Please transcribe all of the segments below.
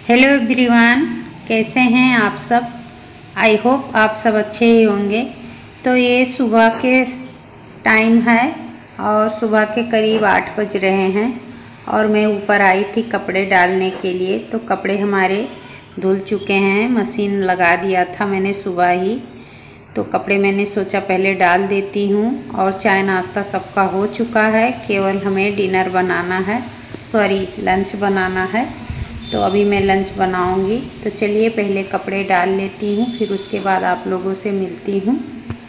Hello everyone, कैसे हैं आप सब। आई होप आप सब अच्छे ही होंगे। तो ये सुबह के टाइम है और सुबह के करीब 8 बज रहे हैं और मैं ऊपर आई थी कपड़े डालने के लिए। तो कपड़े हमारे धुल चुके हैं, मशीन लगा दिया था मैंने सुबह ही। तो कपड़े मैंने सोचा पहले डाल देती हूँ और चाय नाश्ता सबका हो चुका है, केवल हमें डिनर बनाना है, लंच बनाना है। तो अभी मैं लंच बनाऊंगी। तो चलिए पहले कपड़े डाल लेती हूँ, फिर उसके बाद आप लोगों से मिलती हूँ।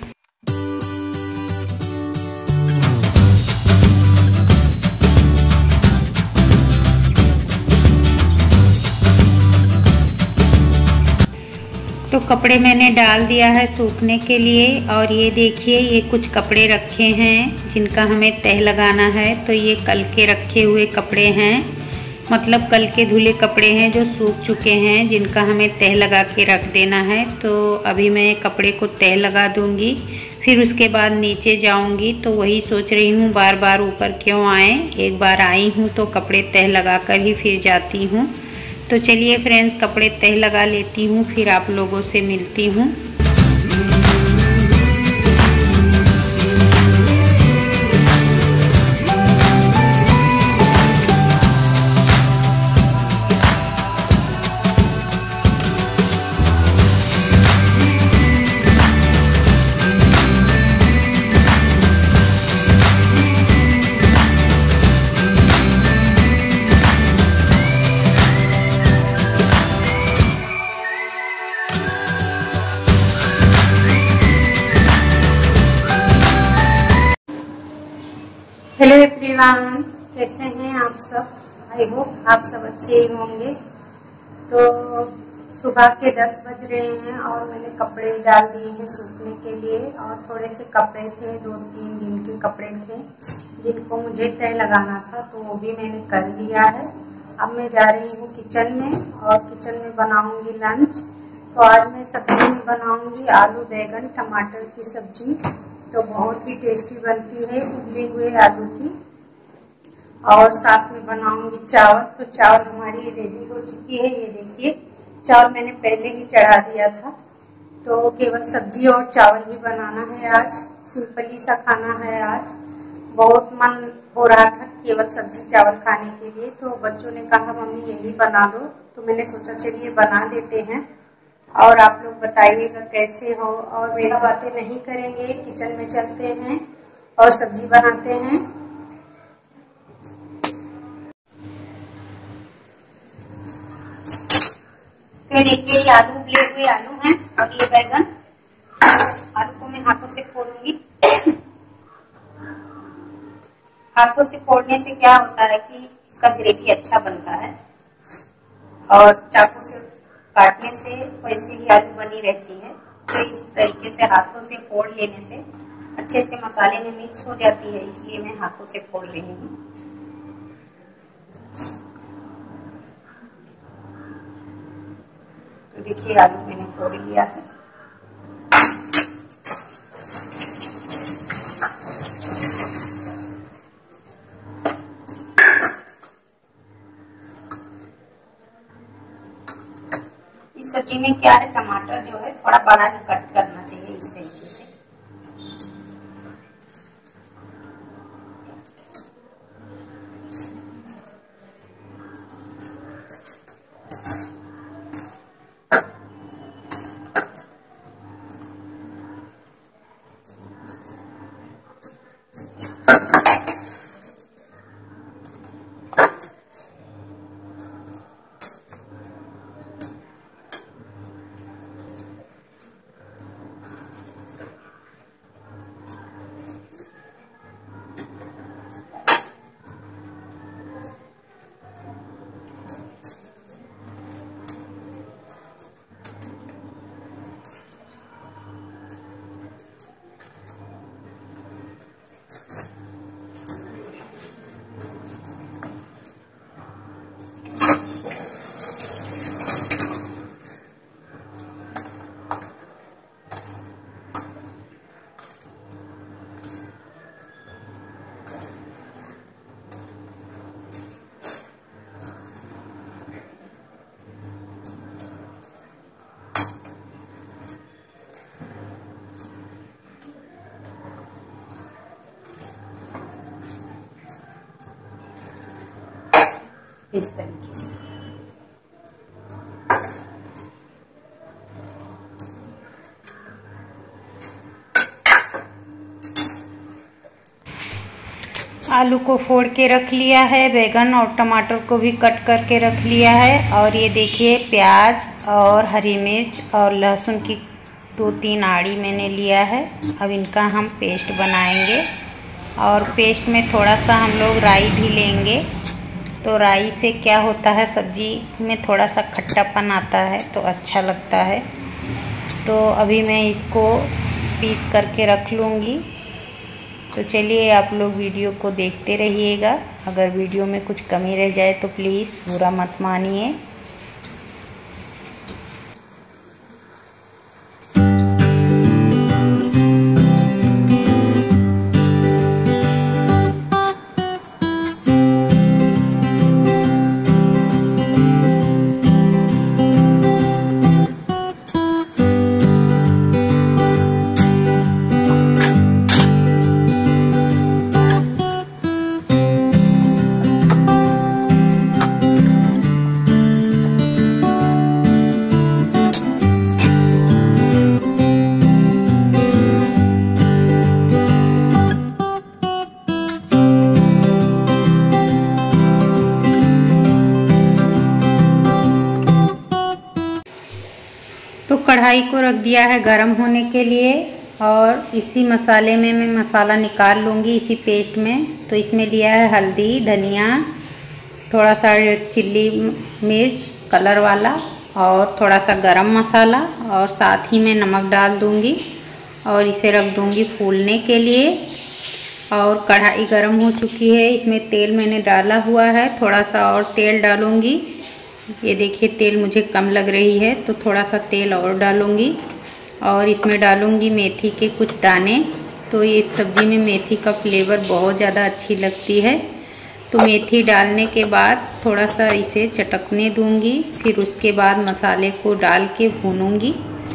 तो कपड़े मैंने डाल दिया है सूखने के लिए। और ये देखिए, ये कुछ कपड़े रखे हैं जिनका हमें तह लगाना है। तो ये कल के रखे हुए कपड़े हैं, मतलब कल के धुले कपड़े हैं जो सूख चुके हैं, जिनका हमें तह लगा के रख देना है। तो अभी मैं कपड़े को तह लगा दूंगी, फिर उसके बाद नीचे जाऊंगी। तो वही सोच रही हूँ, बार बार ऊपर क्यों आए, एक बार आई हूँ तो कपड़े तह लगा कर ही फिर जाती हूँ। तो चलिए फ्रेंड्स, कपड़े तह लगा लेती हूँ, फिर आप लोगों से मिलती हूँ। हेलो एवरीवन, कैसे हैं आप सब। आई होप आप सब अच्छे ही होंगे। तो सुबह के 10 बज रहे हैं और मैंने कपड़े डाल दिए हैं सूखने के लिए। और थोड़े से कपड़े थे, 2-3 दिन के कपड़े थे जिनको मुझे तह लगाना था, तो वो भी मैंने कर लिया है। अब मैं जा रही हूँ किचन में और किचन में बनाऊंगी लंच। तो आज मैं सब्जी में बनाऊंगी आलू बैंगन टमाटर की सब्जी। तो बहुत ही टेस्टी बनती है उबले हुए आलू की। और साथ में बनाऊंगी चावल। तो चावल हमारी रेडी हो चुकी है, ये देखिए चावल मैंने पहले ही चढ़ा दिया था। तो केवल सब्जी और चावल ही बनाना है आज, सिंपली सा खाना है आज। बहुत मन हो रहा था केवल सब्जी चावल खाने के लिए, तो बच्चों ने कहा मम्मी यही बना दो। तो मैंने सोचा चलिए बना देते हैं और आप लोग बताइएगा कैसे हो। और मेरी बातें नहीं करेंगे, किचन में चलते हैं और सब्जी बनाते हैं। तो देखिए, ये आलू उबले हुए आलू हैं और ये बैंगन। आलू को मैं हाथों से फोड़ूंगी। हाथों से फोड़ने से क्या होता है कि इसका ग्रेवी अच्छा बनता है, और चाकू से काटने से वैसे ही आलू बनी रहती है। तो इस तरीके से हाथों से फोड़ लेने से अच्छे से मसाले में मिक्स हो जाती है, इसलिए मैं हाथों से फोड़ रही हूँ। तो देखिए आलू मैंने फोड़ लिया है। इस सब्जी में क्या है, टमाटर जो है थोड़ा बड़ा ही कट करना चाहिए इस तरीके से। इस तरीके से। आलू को फोड़ के रख लिया है, बैगन और टमाटर को भी कट करके रख लिया है। और ये देखिए प्याज और हरी मिर्च और लहसुन की 2-3 आड़ी मैंने लिया है। अब इनका हम पेस्ट बनाएंगे और पेस्ट में थोड़ा सा हम लोग राई भी लेंगे। तो राई से क्या होता है, सब्जी में थोड़ा सा खट्टापन आता है तो अच्छा लगता है। तो अभी मैं इसको पीस करके रख लूँगी। तो चलिए आप लोग वीडियो को देखते रहिएगा। अगर वीडियो में कुछ कमी रह जाए तो प्लीज़ बुरा मत मानिए। तो कढ़ाई को रख दिया है गरम होने के लिए और इसी मसाले में मैं मसाला निकाल लूँगी, इसी पेस्ट में। तो इसमें लिया है हल्दी, धनिया, थोड़ा सा चिल्ली मिर्च कलर वाला और थोड़ा सा गरम मसाला और साथ ही में नमक डाल दूँगी और इसे रख दूँगी फूलने के लिए। और कढ़ाई गरम हो चुकी है, इसमें तेल मैंने डाला हुआ है, थोड़ा सा और तेल डालूँगी। ये देखिए तेल मुझे कम लग रही है तो थोड़ा सा तेल और डालूँगी और इसमें डालूँगी मेथी के कुछ दाने। तो ये सब्ज़ी में मेथी का फ्लेवर बहुत ज़्यादा अच्छी लगती है। तो मेथी डालने के बाद थोड़ा सा इसे चटकने दूँगी, फिर उसके बाद मसाले को डाल के भूनूँगी।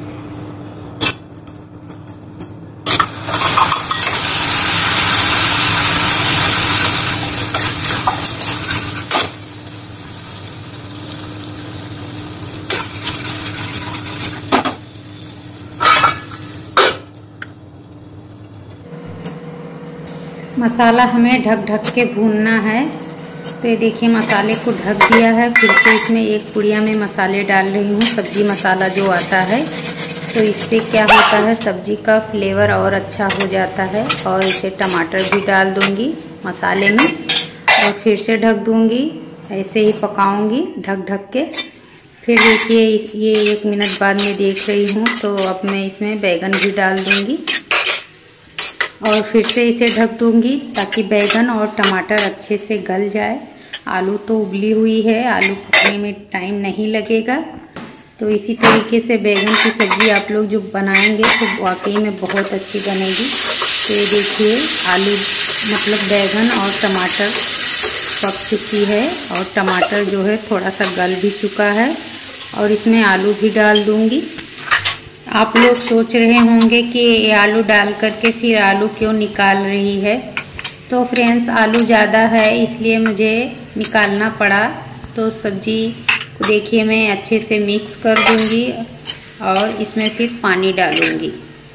मसाला हमें ढक ढक के भूनना है। तो ये देखिए मसाले को ढक दिया है। फिर से इसमें एक पुड़िया में मसाले डाल रही हूँ, सब्जी मसाला जो आता है। तो इससे क्या होता है, सब्जी का फ्लेवर और अच्छा हो जाता है। और इसे टमाटर भी डाल दूँगी मसाले में और फिर से ढक दूँगी, ऐसे ही पकाऊँगी ढक ढक के। फिर देखिए ये 1 मिनट बाद मैं देख रही हूँ तो अब मैं इसमें बैगन भी डाल दूँगी और फिर से इसे ढक दूँगी ताकि बैगन और टमाटर अच्छे से गल जाए। आलू तो उबली हुई है, आलू पकने में टाइम नहीं लगेगा। तो इसी तरीके से बैगन की सब्ज़ी आप लोग जो बनाएंगे तो वाकई में बहुत अच्छी बनेगी। तो ये देखिए आलू मतलब बैगन और टमाटर पक चुकी है और टमाटर जो है थोड़ा सा गल भी चुका है और इसमें आलू भी डाल दूँगी। आप लोग सोच रहे होंगे कि ये आलू डाल करके फिर आलू क्यों निकाल रही है। तो फ्रेंड्स आलू ज़्यादा है इसलिए मुझे निकालना पड़ा। तो सब्जी को देखिए मैं अच्छे से मिक्स कर दूंगी और इसमें फिर पानी डालूंगी।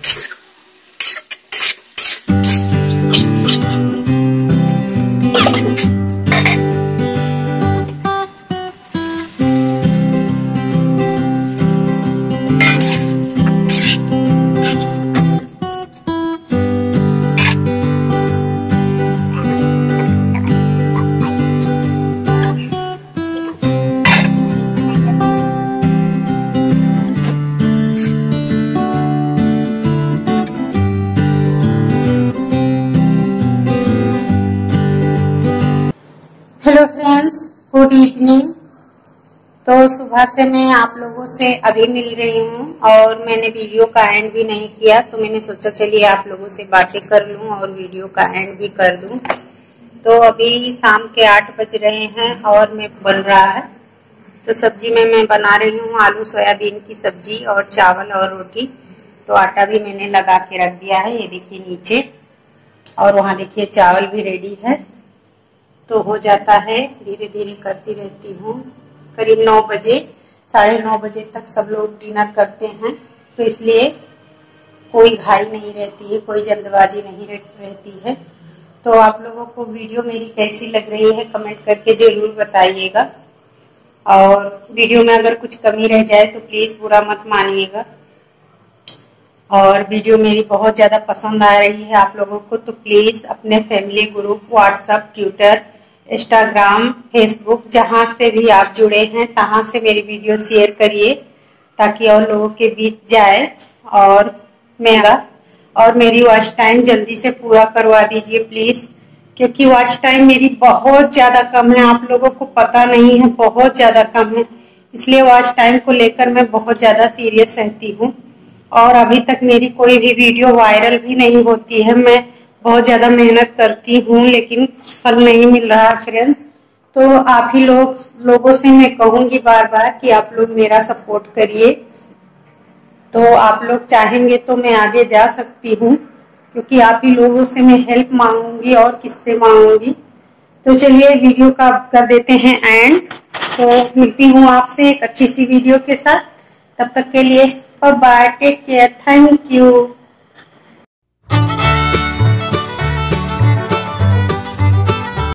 Hello friends, good evening. तो सुबह से मैं आप लोगों से अभी मिल रही हूँ और मैंने वीडियो का एंड भी नहीं किया। तो मैंने सोचा चलिए आप लोगों से बातें कर लूँ और वीडियो का एंड भी कर दूँ। तो अभी शाम के 8 बज रहे हैं और मैं बन रहा है। तो सब्जी में मैं बना रही हूँ आलू सोयाबीन की सब्जी और चावल और रोटी। तो आटा भी मैंने लगा के रख दिया है, ये देखिए नीचे। और वहाँ देखिए चावल भी रेडी है। तो हो जाता है, धीरे धीरे करती रहती हूँ। करीब 9 बजे 9:30 बजे तक सब लोग डिनर करते हैं, तो इसलिए कोई घाई नहीं रहती है, कोई जल्दबाजी नहीं रहती है। तो आप लोगों को वीडियो मेरी कैसी लग रही है कमेंट करके जरूर बताइएगा, और वीडियो में अगर कुछ कमी रह जाए तो प्लीज बुरा मत मानिएगा। और वीडियो मेरी बहुत ज़्यादा पसंद आ रही है आप लोगों को, तो प्लीज़ अपने family group, WhatsApp, Twitter, Instagram, Facebook, जहाँ से भी आप जुड़े हैं तहाँ से मेरी वीडियो शेयर करिए, ताकि और लोगों के बीच जाए। और मेरी वॉच टाइम जल्दी से पूरा करवा दीजिए प्लीज़, क्योंकि वॉच टाइम मेरी बहुत ज़्यादा कम है, आप लोगों को पता नहीं है, बहुत ज़्यादा कम है। इसलिए वॉच टाइम को लेकर मैं बहुत ज़्यादा सीरियस रहती हूँ। और अभी तक मेरी कोई भी वीडियो वायरल भी नहीं होती है। मैं बहुत ज़्यादा मेहनत करती हूँ लेकिन फल नहीं मिल रहा फ्रेंड्स। तो आप ही लोगों से मैं कहूँगी बार बार कि आप लोग मेरा सपोर्ट करिए। तो आप लोग चाहेंगे तो मैं आगे जा सकती हूँ, क्योंकि आप ही लोगों से मैं हेल्प मांगूंगी और किससे मांगूंगी। तो चलिए वीडियो का कर देते हैं एंड। तो मिलती हूँ आपसे एक अच्छी सी वीडियो के साथ। तब तक के लिए bye bye, take care, thank you.